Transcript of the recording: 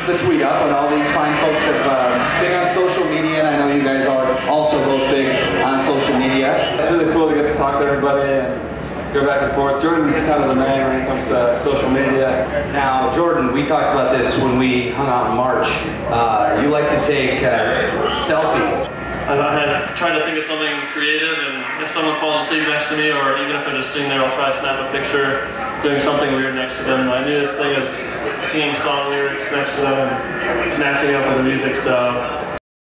the tweet up, and all these fine folks have big on social media, and I know you guys are also both big on social media. It's really cool to get to talk to everybody and go back and forth. Jordan's kind of the man when it comes to social media. Now, Jordan, we talked about this when we hung out in March. You like to take selfies. I had tried to think of something creative, and if someone falls asleep next to me, or even if they're just sitting there, I'll try to snap a picture doing something weird next to them. My newest thing is singing song lyrics next to them and matching up with the music, so